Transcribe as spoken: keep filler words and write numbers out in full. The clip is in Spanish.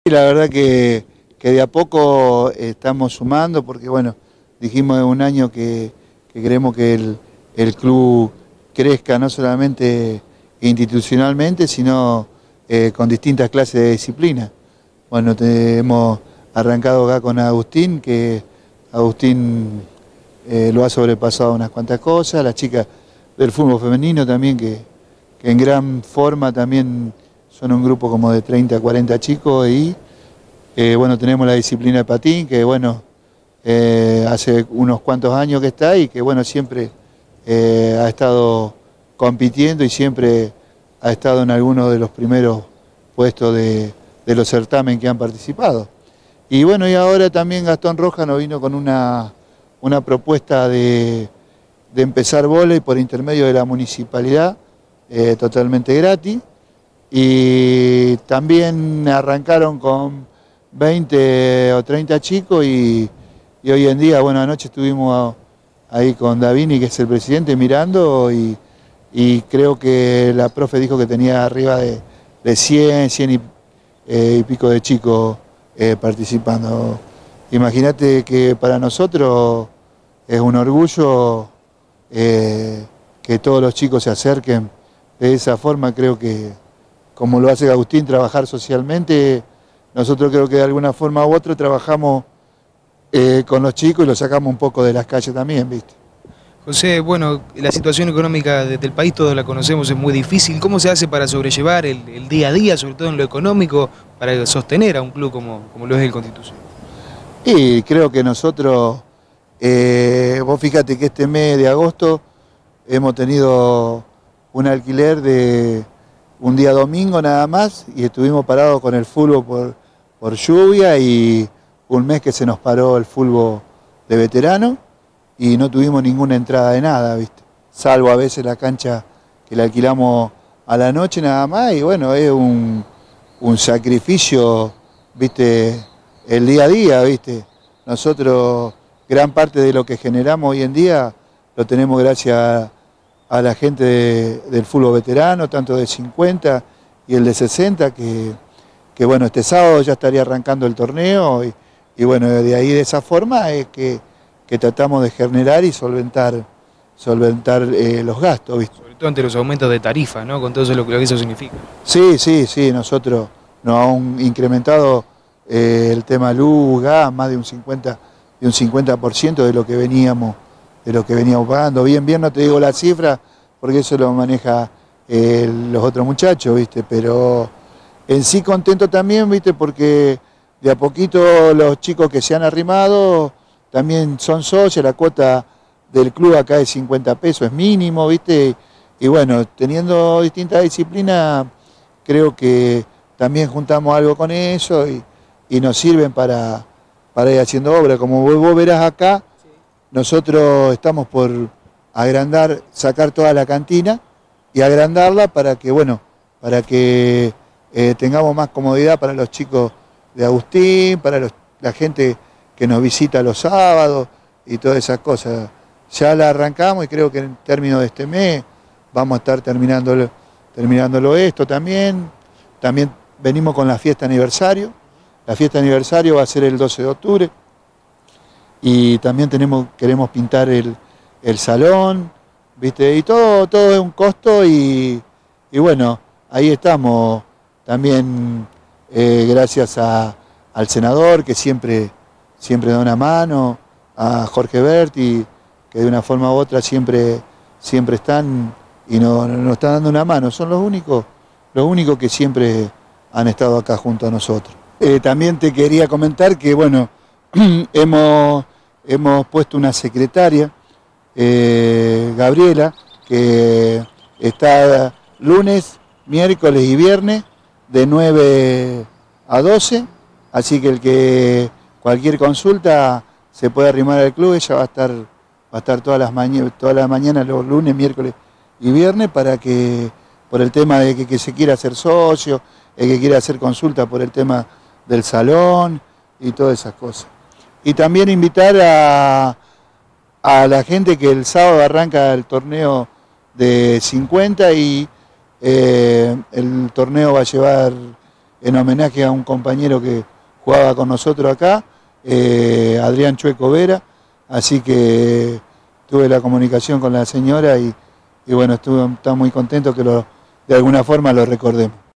Y la verdad que, que de a poco estamos sumando, porque bueno, dijimos en un año que, que queremos que el, el club crezca no solamente institucionalmente, sino eh, con distintas clases de disciplina. Bueno, te, hemos arrancado acá con Agustín, que Agustín eh, lo ha sobrepasado unas cuantas cosas, las chicas del fútbol femenino también, que, que en gran forma también son un grupo como de treinta a cuarenta chicos, y eh, bueno, tenemos la disciplina de patín, que bueno, eh, hace unos cuantos años que está y que bueno, siempre eh, ha estado compitiendo y siempre ha estado en algunos de los primeros puestos de, de los certámenes que han participado. Y bueno, y ahora también Gastón Rojas nos vino con una, una propuesta de, de empezar vóley por intermedio de la municipalidad, eh, totalmente gratis. Y también arrancaron con veinte o treinta chicos y, y hoy en día, bueno, anoche estuvimos ahí con Davini, que es el presidente, mirando y, y creo que la profe dijo que tenía arriba de, de cien, cien y, eh, y pico de chicos eh, participando. Imagínate que para nosotros es un orgullo eh, que todos los chicos se acerquen de esa forma. Creo que, como lo hace Agustín, trabajar socialmente, nosotros creo que de alguna forma u otra trabajamos eh, con los chicos y los sacamos un poco de las calles también, ¿viste? José, bueno, la situación económica del país todos la conocemos, es muy difícil. ¿Cómo se hace para sobrellevar el, el día a día, sobre todo en lo económico, para sostener a un club como, como lo es el Constitución? Y creo que nosotros, eh, vos fíjate que este mes de agosto hemos tenido un alquiler de un día domingo nada más y estuvimos parados con el fútbol por, por lluvia, y un mes que se nos paró el fútbol de veterano y no tuvimos ninguna entrada de nada, ¿viste? Salvo a veces la cancha que la alquilamos a la noche nada más, y bueno, es un, un sacrificio, ¿viste? El día a día, ¿viste? Nosotros gran parte de lo que generamos hoy en día lo tenemos gracias a a la gente de, del fútbol veterano, tanto de cincuenta y el de sesenta, que, que bueno, este sábado ya estaría arrancando el torneo, y, y bueno, de ahí de esa forma es que, que tratamos de generar y solventar, solventar eh, los gastos, ¿viste? Sobre todo ante los aumentos de tarifa, ¿no? Con todo eso lo que eso significa. Sí, sí, sí, nosotros nos han incrementado eh, el tema luz, gas, más de un cincuenta, de un cincuenta por ciento de lo que veníamos de lo que veníamos pagando. Bien, bien, no te digo la cifra, porque eso lo maneja eh, los otros muchachos, ¿viste? Pero en sí contento también, ¿viste? Porque de a poquito los chicos que se han arrimado también son socios, la cuota del club acá es cincuenta pesos, es mínimo, ¿viste? Y bueno, teniendo distintas disciplinas, creo que también juntamos algo con eso y, y nos sirven para, para ir haciendo obra. Como vos, vos verás acá, nosotros estamos por agrandar, sacar toda la cantina y agrandarla para que, bueno, para que eh, tengamos más comodidad para los chicos de Agustín, para los, la gente que nos visita los sábados y todas esas cosas. Ya la arrancamos y creo que en términos de este mes vamos a estar terminándolo, terminándolo esto también. También venimos con la fiesta aniversario. La fiesta aniversario va a ser el doce de octubre. Y también tenemos, queremos pintar el, el salón, ¿viste? Y todo, todo es un costo y, y bueno, ahí estamos también eh, gracias a, al senador que siempre, siempre da una mano, a Jorge Berti, que de una forma u otra siempre, siempre están y nos, nos están dando una mano. Son los únicos, los únicos que siempre han estado acá junto a nosotros. Eh, también te quería comentar que, bueno, hemos, hemos puesto una secretaria, eh, Gabriela, que está lunes, miércoles y viernes de nueve a doce, así que el que cualquier consulta se puede arrimar al club. Ella va a estar, va a estar todas las mañanas, todas las mañanas, los lunes, miércoles y viernes, para que, por el tema de que, que se quiera hacer socio, el que quiera hacer consulta por el tema del salón y todas esas cosas. Y también invitar a, a la gente que el sábado arranca el torneo de cincuenta y eh, el torneo va a llevar en homenaje a un compañero que jugaba con nosotros acá, eh, Adrián Chueco Vera, así que tuve la comunicación con la señora y, y bueno, estuve, estaba muy contento que lo, de alguna forma lo recordemos.